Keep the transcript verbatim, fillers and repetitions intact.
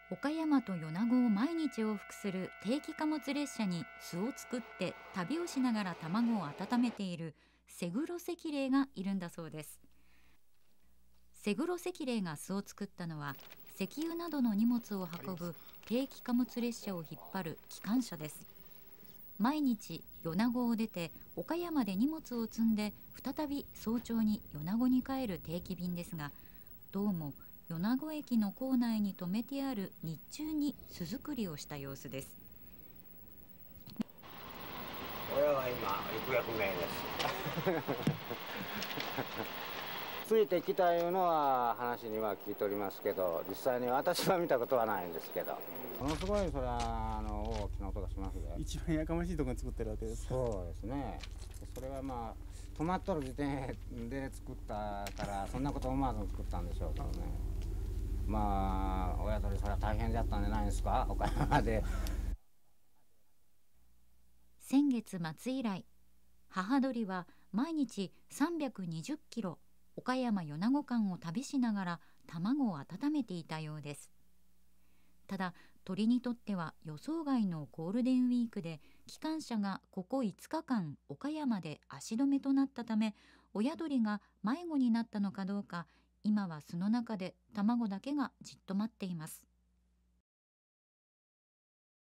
岡山と米子を毎日往復する定期貨物列車に巣を作って旅をしながら卵を温めているセグロセキレイがいるんだそうです。セグロセキレイが巣を作ったのは石油などの荷物を運ぶ定期貨物列車を引っ張る機関車です。毎日米子を出て岡山で荷物を積んで再び早朝に米子に帰る定期便ですが、どうも米子駅の構内に止めてある日中に巣作りをした様子です。 親は今行方不明ですついてきたいうのは話には聞いておりますけど、実際に私は見たことはないんですけど、ものすごいそれはあの大きな音がしますね。 一番やかましいところに作ってるわけですか。 そうですね。それはまあ止まっとる時点で作ったからそんなこと思わず作ったんでしょうけどね。まあ親鳥それは大変だったんじゃないですか、岡山で。 先月末以来、母鳥は毎日さんびゃくにじゅっキロ岡山米子間を旅しながら卵を温めていたようです。ただ鳥にとっては予想外のゴールデンウィークで機関車がここいつかかん岡山で足止めとなったため、親鳥が迷子になったのかどうか今は巣の中で卵だけがじっと待っています。